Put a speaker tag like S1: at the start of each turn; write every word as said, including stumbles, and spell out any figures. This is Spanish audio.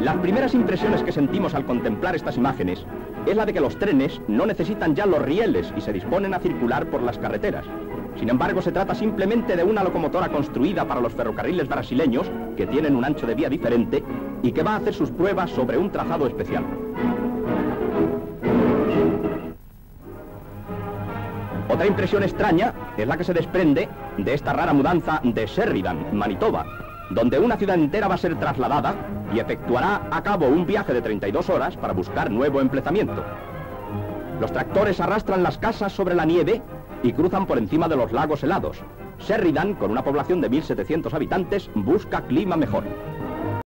S1: Las primeras impresiones que sentimos al contemplar estas imágenes es la de que los trenes no necesitan ya los rieles y se disponen a circular por las carreteras. Sin embargo, se trata simplemente de una locomotora construida para los ferrocarriles brasileños, que tienen un ancho de vía diferente y que va a hacer sus pruebas sobre un trazado especial. Otra impresión extraña es la que se desprende de esta rara mudanza de Sheridan, Manitoba, donde una ciudad entera va a ser trasladada y efectuará a cabo un viaje de treinta y dos horas para buscar nuevo emplazamiento. Los tractores arrastran las casas sobre la nieve y cruzan por encima de los lagos helados. Sheridan, con una población de mil setecientos habitantes, busca clima mejor.